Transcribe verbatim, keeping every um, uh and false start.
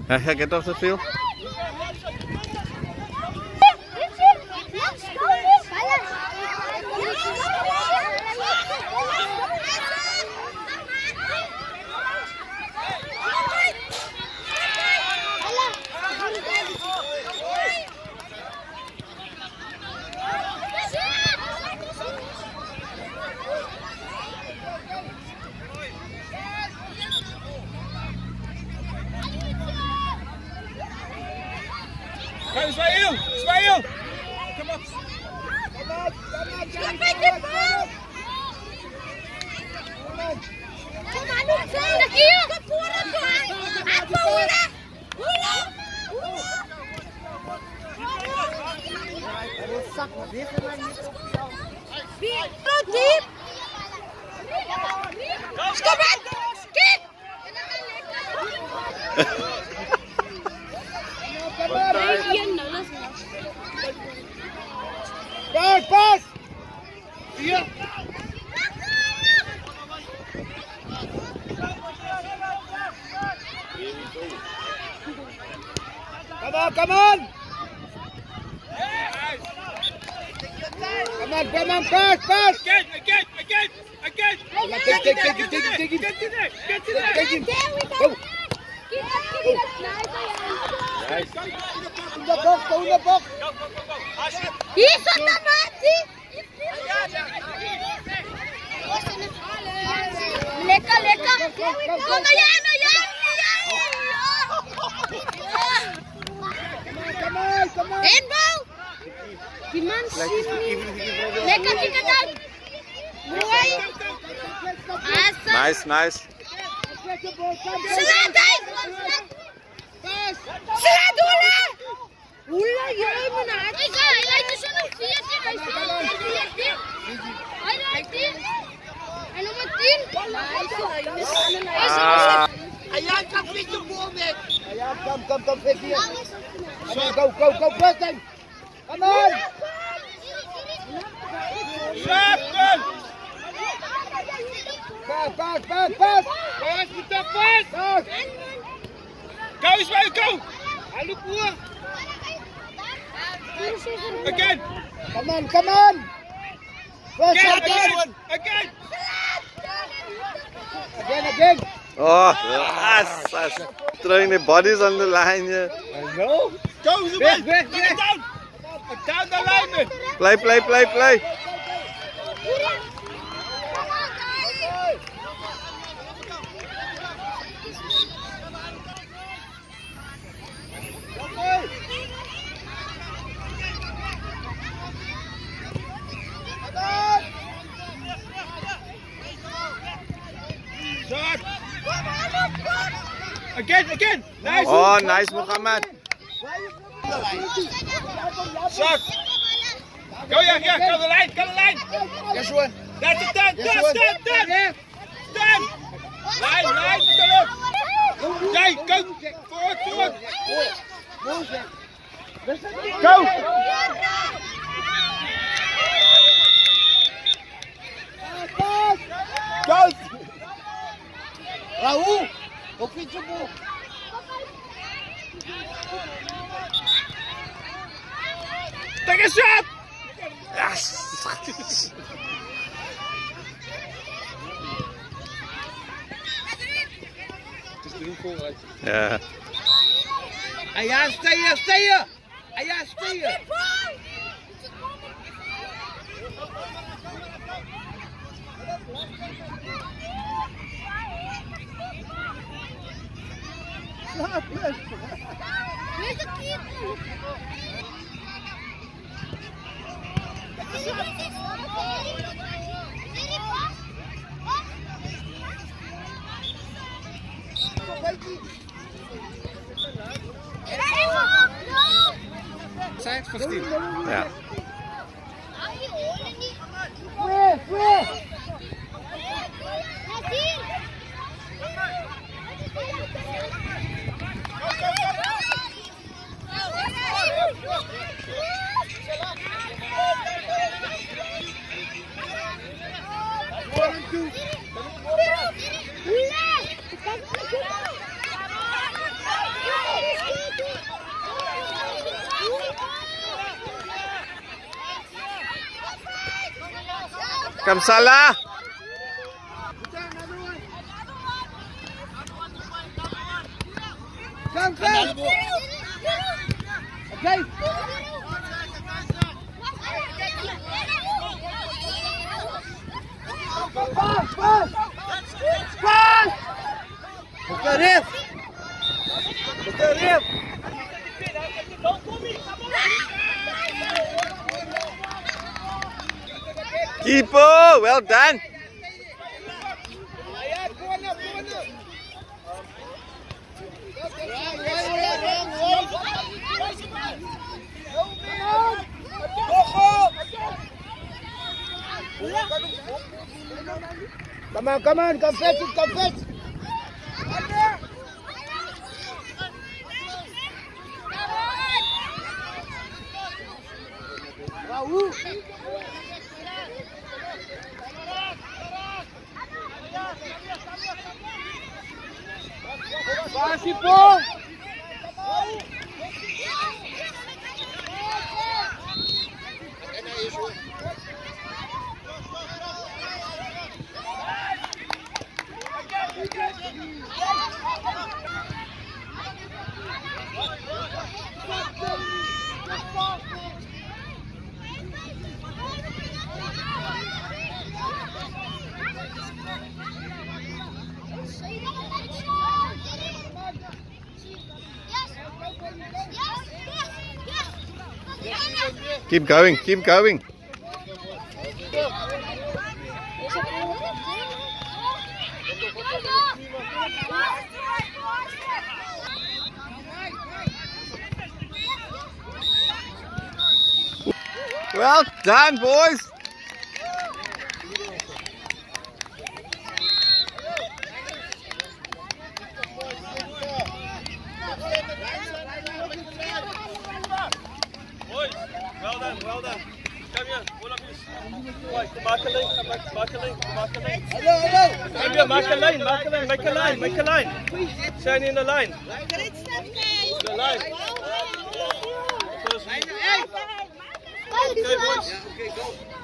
Ja, ja, get off the field. Go, Ismail! Ismail! Come on! Come on! Come on! Kom aan, nog twee! Daar hier! Apa ula? Ula! Rusak, dia kan Go deep! Stop it! Kick! Pas, pas! Iya. Come on, come on! Come on, come on, pass, pass! Again, again, again, again! Take, take, take him, take him, take him! Get to there! Get to there! Take him! Go! Nice! In the box, go in the box! Hier zat dat mati! Lekker, lekker! Kom maar, Jan, Jan, Come on, come on! Inbouw! Die man ziet niet. Lekker, kijk het uit! Mooi! Nice, nice. Slaat hij! Slaat Oela! Oela, jij mijn hart! Ik ga, hij lijkt er zo nog veertien. Hij lijkt veertien. Hij lijkt tien. En nummer tien. Ah. Ayan, come pick your ball, man! Ayan, come, come, come, pick here! Come on, go, go, go, first time! Come on! Shot, go! Pass, pass, pass, pass! Pass, with the pass! Pass! Go, Ismail, go! I look more! Again! Come on, come on! First Again, time, again! Again! again, again! Oh, yes, yes. Throwing the bodies on the line here. I know! Go, Ismail! Get it down! Down the lineman! Play, play, play, play. Shot! Again, again! Nice! Oh, nice, Muhammad. Shot! Go, yeah, yeah, go the line, go the line! Yes, one! That's it, done, Yes, done, one! done, done! Done! Line, line, go! Jay, go! Forward, forward! Go! Go! Raul! Go pitch your ball! Take a shot! Yes. Just doing forward. Yeah. Ayan, stay here, stay here! Ayan, stay here! Where's the keeper? Side fifteen. Yeah. Free, free! Come Salah. Come, come. Okay. Pass, pass. Pass. Mister Rif. Mister Rif. Keeper, well done. Come on, come on, come fetch it, come fetch. Wow. Pasi po. Keep going, keep going. Well done, boys. Well done, well done. Come here, all of you. Right, mark a lane, come back, mark a lane, mark a lane. Hello, hello. Come here, mark a lane, mark a lane, make a line, make a line. Stand in the line. The line. First. Okay, boys.